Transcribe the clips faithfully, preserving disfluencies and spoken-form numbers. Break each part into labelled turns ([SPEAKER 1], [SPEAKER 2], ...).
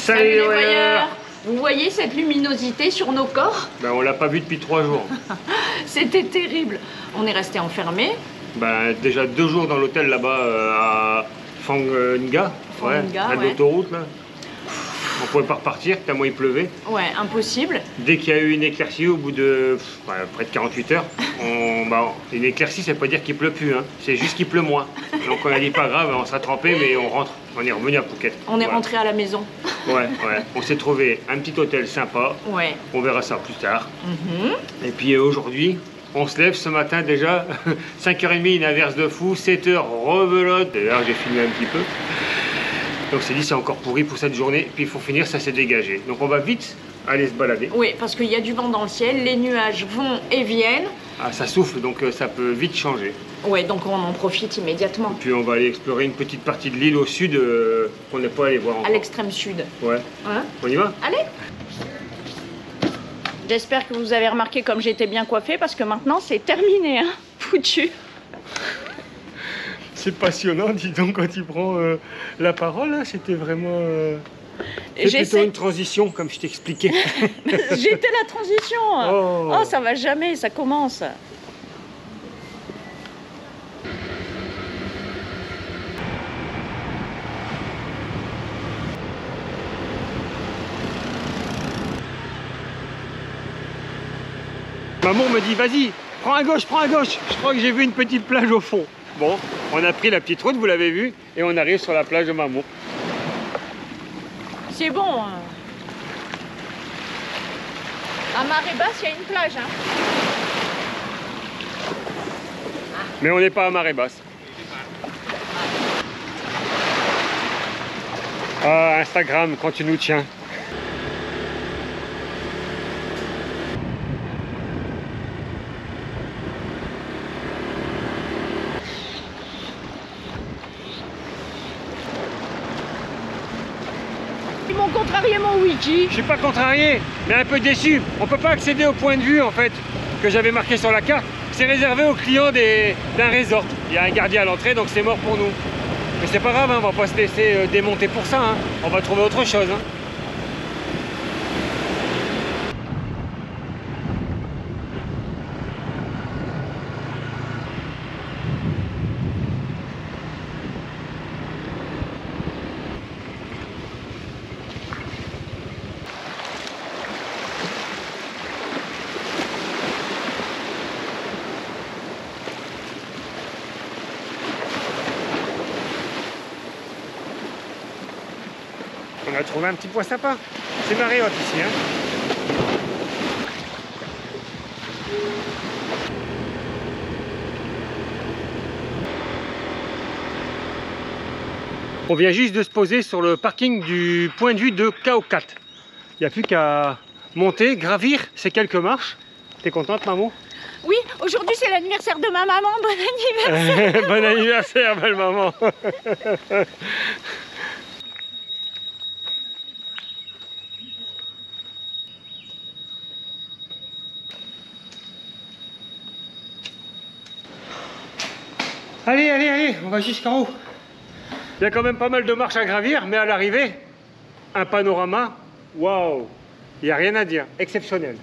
[SPEAKER 1] Salut, Salut les voyeurs. voyeurs. Vous voyez cette luminosité sur nos corps?
[SPEAKER 2] Ben on l'a pas vu depuis trois jours.
[SPEAKER 1] C'était terrible. On est resté enfermés.
[SPEAKER 2] Ben déjà deux jours dans l'hôtel là-bas euh, à Phang-Nga, ouais, à
[SPEAKER 1] ouais.
[SPEAKER 2] l'autoroute là. On pouvait pas repartir tellement il pleuvait.
[SPEAKER 1] Ouais, impossible.
[SPEAKER 2] Dès qu'il y a eu une éclaircie au bout de ouais, près de quarante-huit heures, on, bah, une éclaircie, ça veut pas dire qu'il pleut plus, hein. C'est juste qu'il pleut moins. Donc on a dit pas grave, on sera trempé, mais on rentre. On est revenu à Phuket.
[SPEAKER 1] On est
[SPEAKER 2] ouais.
[SPEAKER 1] rentré à la maison.
[SPEAKER 2] Ouais, ouais. On s'est trouvé un petit hôtel sympa.
[SPEAKER 1] Ouais.
[SPEAKER 2] On verra ça plus tard.
[SPEAKER 1] Mm-hmm.
[SPEAKER 2] Et puis aujourd'hui, on se lève ce matin déjà, cinq heures trente, une averse de fou, sept heures, rebelote. D'ailleurs, j'ai filmé un petit peu. Donc c'est dit, c'est encore pourri pour cette journée. Puis il faut finir, ça s'est dégagé. Donc on va vite aller se balader.
[SPEAKER 1] Oui, parce qu'il y a du vent dans le ciel, les nuages vont et viennent.
[SPEAKER 2] Ah, ça souffle, donc euh, ça peut vite changer.
[SPEAKER 1] Ouais, donc on en profite immédiatement.
[SPEAKER 2] Et puis on va aller explorer une petite partie de l'île au sud euh, qu'on n'est pas allé voir encore.
[SPEAKER 1] À l'extrême sud.
[SPEAKER 2] Ouais.
[SPEAKER 1] Hein?
[SPEAKER 2] On y va?
[SPEAKER 1] Allez. J'espère que vous avez remarqué comme j'étais bien coiffée, parce que maintenant c'est terminé, hein. Foutu.
[SPEAKER 2] C'est passionnant, dis donc, quand il prend euh, la parole, hein, c'était vraiment... Euh... C'est plutôt une transition, comme je t'expliquais.
[SPEAKER 1] J'étais la transition.
[SPEAKER 2] Oh.
[SPEAKER 1] Oh, ça va jamais, ça commence.
[SPEAKER 2] Maman me dit, vas-y, prends à gauche, prends à gauche. Je crois que j'ai vu une petite plage au fond. Bon, on a pris la petite route, vous l'avez vu, et on arrive sur la plage de Maman.
[SPEAKER 1] C'est bon. À marée basse, il y a une plage. Hein.
[SPEAKER 2] Mais on n'est pas à marée basse. Ah, Instagram, quand tu nous tiens.
[SPEAKER 1] Ils m'ont contrarié mon wiki.
[SPEAKER 2] Je suis pas contrarié, mais un peu déçu. On peut pas accéder au point de vue en fait que j'avais marqué sur la carte. C'est réservé aux clients d'un resort. Il y a un gardien à l'entrée, donc c'est mort pour nous. Mais c'est pas grave, hein, on va pas se laisser euh, démonter pour ça. Hein. On va trouver autre chose. Hein. On a trouvé un petit point sympa. C'est Marriott ici. Hein. On vient juste de se poser sur le parking du point de vue de Khao Khat. Il n'y a plus qu'à monter, gravir ces quelques marches. T'es contente, maman?
[SPEAKER 1] Oui, aujourd'hui c'est l'anniversaire de ma maman. Bon anniversaire.
[SPEAKER 2] Bon anniversaire, belle maman. Allez, allez, allez, on va jusqu'en haut. Il y a quand même pas mal de marches à gravir, mais à l'arrivée, un panorama, waouh, il n'y a rien à dire, exceptionnel.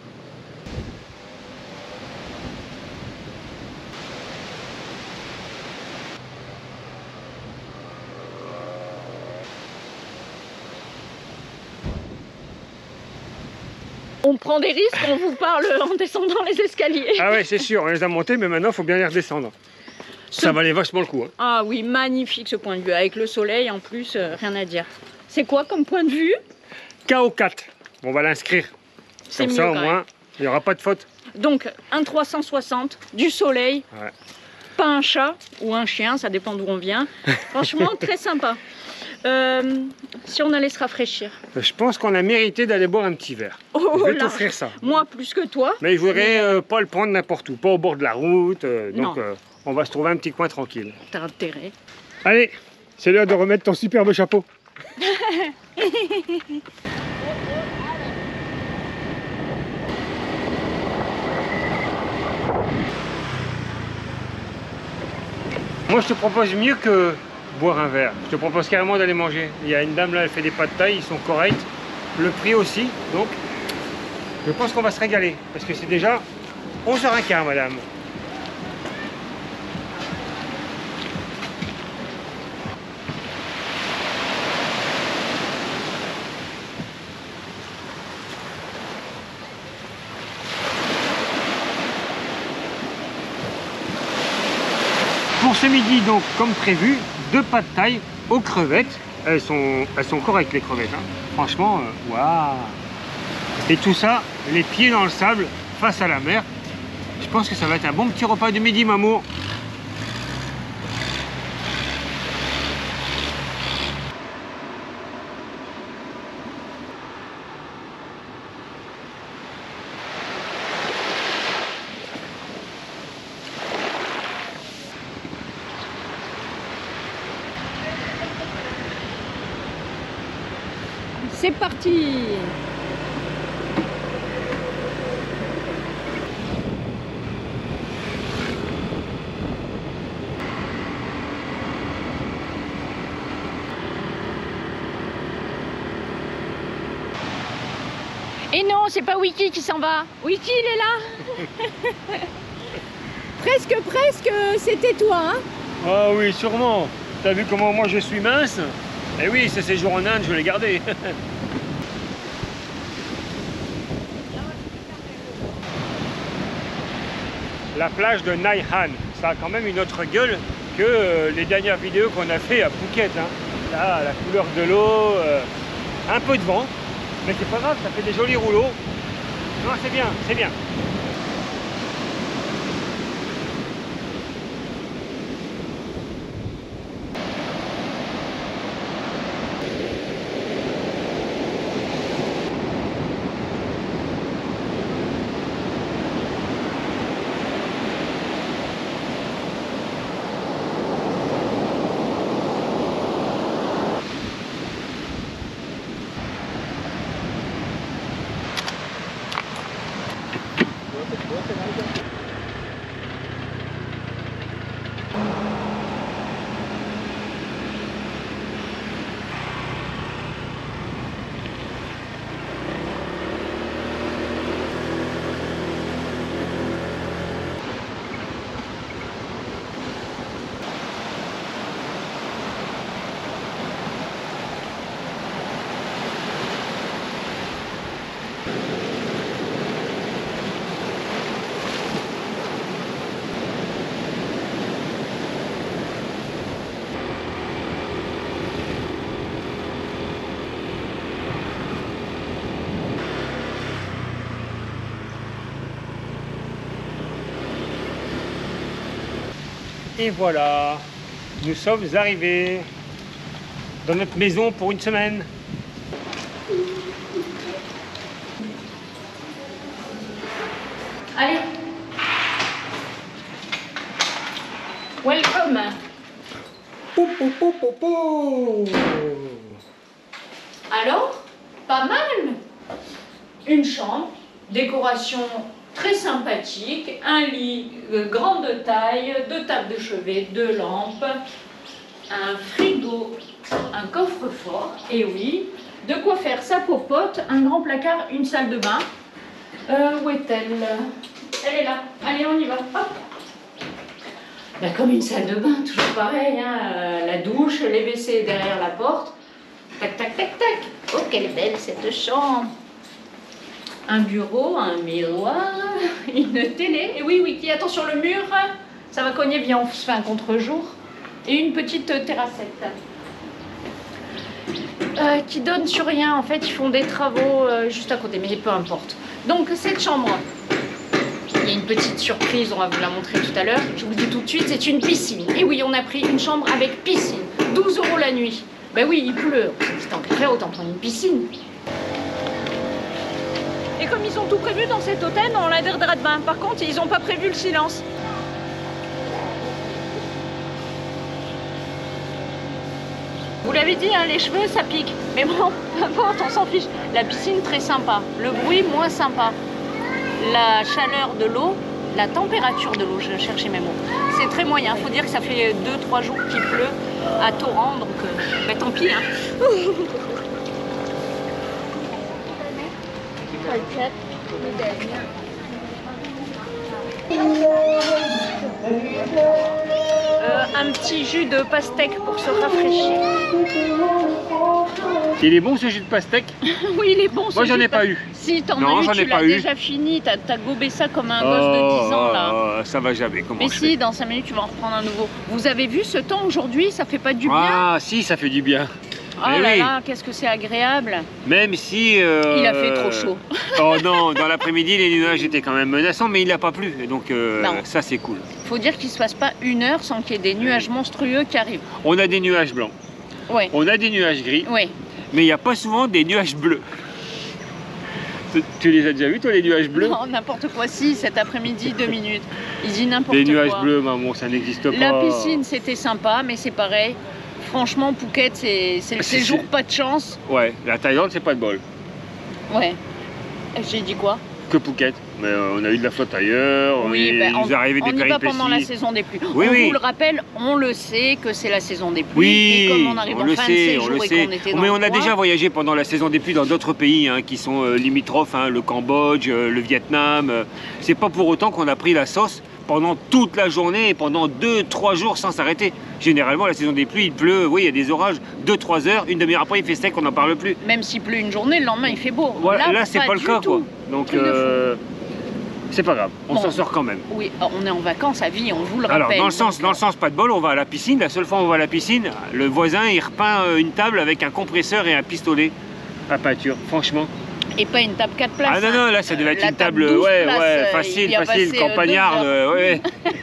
[SPEAKER 1] On prend des risques, on vous parle en descendant les escaliers.
[SPEAKER 2] Ah ouais, c'est sûr, on les a montés, mais maintenant, il faut bien les redescendre. Ce... Ça valait vachement le coup. Hein.
[SPEAKER 1] Ah oui, magnifique ce point de vue, avec le soleil en plus, euh, rien à dire. C'est quoi comme point de vue?
[SPEAKER 2] Khao Khat. On va l'inscrire. Comme ça, au moins, il n'y aura pas de faute.
[SPEAKER 1] Donc, un trois cent soixante, du soleil, ouais. Pas un chat ou un chien, ça dépend d'où on vient. Franchement, très sympa. Euh, si on allait se rafraîchir.
[SPEAKER 2] Je pense qu'on a mérité d'aller boire un petit verre.
[SPEAKER 1] Oh,
[SPEAKER 2] je vais t'offrir ça.
[SPEAKER 1] Moi, plus que toi.
[SPEAKER 2] Mais je voudrais mais... euh, pas le prendre n'importe où, pas au bord de la route. Euh, donc, euh, on va se trouver un petit coin tranquille.
[SPEAKER 1] T'as intérêt.
[SPEAKER 2] Allez, c'est l'heure de remettre ton superbe chapeau. Moi, je te propose mieux que boire un verre. Je te propose carrément d'aller manger. Il y a une dame là, elle fait des pâtes de taille, ils sont corrects. Le prix aussi, donc je pense qu'on va se régaler. Parce que c'est déjà onze heures quinze, madame. Pour ce midi, donc, comme prévu, deux pâtes de taille aux crevettes. Elles sont, elles sont correctes, les crevettes. Hein. Franchement, waouh wow. Et tout ça, les pieds dans le sable, face à la mer. Je pense que ça va être un bon petit repas du midi, maman.
[SPEAKER 1] C'est parti! Et non, c'est pas Wiki qui s'en va. Wiki, il est là. Presque, presque, c'était toi, hein?
[SPEAKER 2] Ah oui, sûrement. T'as vu comment moi je suis mince? Eh oui, ce séjour en Inde, je l'ai gardé. La plage de Naihan, ça a quand même une autre gueule que euh, les dernières vidéos qu'on a fait à Phuket. Hein. Là, la couleur de l'eau, euh, un peu de vent, mais c'est pas grave, ça fait des jolis rouleaux. Non, c'est bien, c'est bien. Et voilà, nous sommes arrivés dans notre maison pour une semaine.
[SPEAKER 1] Allez. Welcome.
[SPEAKER 2] Pou, pou, pou, pou, pou.
[SPEAKER 1] Alors, pas mal. Une chambre, décoration très sympathique, un lit euh, grande taille, deux tables de chevet, deux lampes, un frigo, un coffre-fort, et oui, de quoi faire sa popote, un grand placard, une salle de bain. Euh, où est-elle? Elle est là. Allez, on y va. Hop. Ben, comme une salle de bain, toujours pareil, hein, euh, la douche, les W C derrière la porte. Tac, tac, tac, tac. Oh, quelle belle cette chambre. Un bureau, un miroir, une télé. Et oui, oui, qui attend sur le mur, ça va cogner bien, on se fait un contre-jour. Et une petite terrassette. Euh, qui donne sur rien, en fait, ils font des travaux euh, juste à côté, mais peu importe. Donc, cette chambre, il y a une petite surprise, on va vous la montrer tout à l'heure. Je vous dis tout de suite, c'est une piscine. Et oui, on a pris une chambre avec piscine. douze euros la nuit. Ben oui, il pleut. C'est tant qu'à faire, autant prendre une piscine. Et comme ils ont tout prévu dans cet hôtel, on l'a d'air de bain. Par contre, ils n'ont pas prévu le silence. Vous l'avez dit, hein, les cheveux, ça pique. Mais bon, peu importe, on s'en fiche. La piscine, très sympa. Le bruit, moins sympa. La chaleur de l'eau, la température de l'eau, je cherchais mes mots. C'est très moyen, faut dire que ça fait deux trois jours qu'il pleut à torrent, donc euh, bah, tant pis. Hein. Euh, un petit jus de pastèque pour se rafraîchir.
[SPEAKER 2] Il est bon ce jus de pastèque?
[SPEAKER 1] Oui, il est bon.
[SPEAKER 2] Moi j'en ai pas eu.
[SPEAKER 1] Si, t'en
[SPEAKER 2] Non,
[SPEAKER 1] as eu,
[SPEAKER 2] j'en ai
[SPEAKER 1] tu
[SPEAKER 2] pas
[SPEAKER 1] l'as
[SPEAKER 2] eu.
[SPEAKER 1] déjà fini, t'as as gobé ça comme un
[SPEAKER 2] Oh,
[SPEAKER 1] gosse de dix ans là.
[SPEAKER 2] oh, ça va jamais, comment
[SPEAKER 1] Mais
[SPEAKER 2] je
[SPEAKER 1] si,
[SPEAKER 2] fais?
[SPEAKER 1] dans cinq minutes tu vas en reprendre un nouveau. Vous avez vu ce temps aujourd'hui, ça fait pas du bien?
[SPEAKER 2] Ah si, ça fait du bien.
[SPEAKER 1] Oh
[SPEAKER 2] Mais
[SPEAKER 1] là
[SPEAKER 2] oui.
[SPEAKER 1] là, qu'est-ce que c'est agréable.
[SPEAKER 2] Même si... euh,
[SPEAKER 1] Il a fait trop chaud.
[SPEAKER 2] Oh non, dans l'après-midi les nuages étaient quand même menaçants, mais il n'a pas plu, et donc euh,
[SPEAKER 1] Non.
[SPEAKER 2] ça c'est cool.
[SPEAKER 1] Faut dire qu'il se passe pas une heure sans qu'il y ait des nuages monstrueux qui arrivent.
[SPEAKER 2] On a des nuages blancs,
[SPEAKER 1] Ouais,
[SPEAKER 2] on a des nuages gris,
[SPEAKER 1] ouais.
[SPEAKER 2] mais il n'y a pas souvent des nuages bleus. Tu- Tu les as déjà vus toi les nuages bleus?
[SPEAKER 1] Non, n'importe quoi. Si, cet après-midi, deux minutes. Il dit n'importe quoi.
[SPEAKER 2] Des nuages bleus, maman, ça n'existe pas.
[SPEAKER 1] La piscine, c'était sympa, mais c'est pareil. Franchement, Phuket, c'est c'est le
[SPEAKER 2] C'est-
[SPEAKER 1] séjour
[SPEAKER 2] c'est-
[SPEAKER 1] pas de chance.
[SPEAKER 2] Ouais, la Thaïlande c'est pas de bol,
[SPEAKER 1] Ouais. J'ai dit quoi?
[SPEAKER 2] que Phuket. Mais euh, on a eu de la flotte ailleurs, on
[SPEAKER 1] Oui,
[SPEAKER 2] est-
[SPEAKER 1] ben,
[SPEAKER 2] il nous est arrivé
[SPEAKER 1] on
[SPEAKER 2] des
[SPEAKER 1] y va
[SPEAKER 2] péripéties.
[SPEAKER 1] pendant la saison des pluies.
[SPEAKER 2] Oui,
[SPEAKER 1] on
[SPEAKER 2] oui.
[SPEAKER 1] vous le rappelle, on le sait que c'est la saison des pluies.
[SPEAKER 2] Oui,
[SPEAKER 1] et comme on arrive
[SPEAKER 2] on
[SPEAKER 1] en
[SPEAKER 2] le
[SPEAKER 1] fin de
[SPEAKER 2] sait,
[SPEAKER 1] séjour
[SPEAKER 2] on le
[SPEAKER 1] et
[SPEAKER 2] sait.
[SPEAKER 1] qu'on était dans
[SPEAKER 2] Mais
[SPEAKER 1] le
[SPEAKER 2] on a
[SPEAKER 1] coin,
[SPEAKER 2] déjà voyagé pendant la saison des pluies dans d'autres pays hein, qui sont euh, limitrophes, hein, le Cambodge, euh, le Vietnam. euh. C'est pas pour autant qu'on a pris la sauce pendant toute la journée et pendant deux trois jours sans s'arrêter. Généralement, la saison des pluies, il pleut, oui, il y a des orages, deux trois heures, une demi-heure après, il fait sec, on n'en parle plus.
[SPEAKER 1] Même s'il pleut une journée, le lendemain il fait beau.
[SPEAKER 2] Voilà, là, c'est pas, le
[SPEAKER 1] du
[SPEAKER 2] cas,
[SPEAKER 1] tout.
[SPEAKER 2] quoi. Donc,
[SPEAKER 1] Truc de fou.
[SPEAKER 2] euh, c'est pas grave, on
[SPEAKER 1] Bon.
[SPEAKER 2] s'en sort quand même.
[SPEAKER 1] Oui, on est en vacances à vie, on vous le rappelle.
[SPEAKER 2] Alors, dans le sens,
[SPEAKER 1] donc,
[SPEAKER 2] dans le sens pas de bol, on va à la piscine. La seule fois où on va à la piscine, le voisin, il repeint euh, une table avec un compresseur et un pistolet à peinture, franchement.
[SPEAKER 1] Et pas une table quatre places.
[SPEAKER 2] Ah non, non, là, ça
[SPEAKER 1] hein.
[SPEAKER 2] devait être
[SPEAKER 1] La
[SPEAKER 2] une table,
[SPEAKER 1] douze
[SPEAKER 2] ouais,
[SPEAKER 1] places,
[SPEAKER 2] ouais,
[SPEAKER 1] euh,
[SPEAKER 2] facile,
[SPEAKER 1] il y a
[SPEAKER 2] facile,
[SPEAKER 1] passé, euh,
[SPEAKER 2] campagnarde,
[SPEAKER 1] deux heures.
[SPEAKER 2] euh, ouais.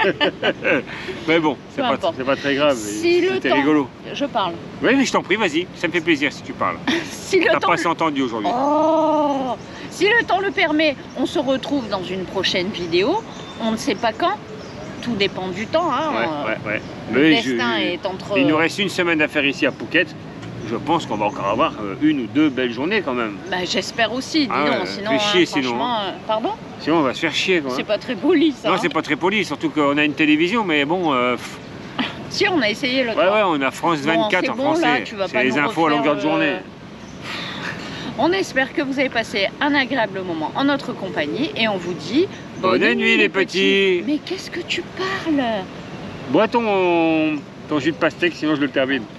[SPEAKER 2] Mais bon, c'est
[SPEAKER 1] Peu
[SPEAKER 2] pas,
[SPEAKER 1] importe.
[SPEAKER 2] c'est pas très grave,
[SPEAKER 1] Si le
[SPEAKER 2] c'était
[SPEAKER 1] temps-
[SPEAKER 2] rigolo.
[SPEAKER 1] Je parle.
[SPEAKER 2] Oui, mais je t'en prie, vas-y, ça me fait plaisir si tu parles.
[SPEAKER 1] Si le
[SPEAKER 2] T'as
[SPEAKER 1] temps
[SPEAKER 2] pas assez entendu aujourd'hui.
[SPEAKER 1] Oh, si le temps le permet, on se retrouve dans une prochaine vidéo. On ne sait pas quand. Tout dépend du temps. Hein.
[SPEAKER 2] Ouais, ouais, ouais.
[SPEAKER 1] Le
[SPEAKER 2] Mais
[SPEAKER 1] destin
[SPEAKER 2] je-
[SPEAKER 1] est entre...
[SPEAKER 2] Il nous reste une semaine à faire ici à Phuket. Je pense qu'on va encore avoir euh, une ou deux belles journées quand même.
[SPEAKER 1] Bah, j'espère aussi. Dis
[SPEAKER 2] Ah
[SPEAKER 1] donc,
[SPEAKER 2] ouais,
[SPEAKER 1] sinon,
[SPEAKER 2] fais chier,
[SPEAKER 1] hein,
[SPEAKER 2] sinon,
[SPEAKER 1] franchement, euh, pardon.
[SPEAKER 2] Sinon, on va se faire chier. Quoi, hein.
[SPEAKER 1] C'est pas très poli ça.
[SPEAKER 2] Non,
[SPEAKER 1] hein.
[SPEAKER 2] c'est pas très poli, surtout qu'on a une télévision, mais bon, euh, pff,
[SPEAKER 1] Si on a essayé le
[SPEAKER 2] ouais,
[SPEAKER 1] temps.
[SPEAKER 2] ouais, on a France
[SPEAKER 1] Bon,
[SPEAKER 2] vingt-quatre
[SPEAKER 1] c'est
[SPEAKER 2] en
[SPEAKER 1] bon, là,
[SPEAKER 2] français.
[SPEAKER 1] tu vas
[SPEAKER 2] C'est
[SPEAKER 1] pas
[SPEAKER 2] les
[SPEAKER 1] nous
[SPEAKER 2] infos à
[SPEAKER 1] refaire
[SPEAKER 2] longueur de
[SPEAKER 1] le-
[SPEAKER 2] journée.
[SPEAKER 1] On espère que vous avez passé un agréable moment en notre compagnie et on vous dit
[SPEAKER 2] Bonne nuit, les petits.
[SPEAKER 1] Mais qu'est-ce que tu parles?
[SPEAKER 2] Bois ton, ton jus de pastèque, sinon je le termine.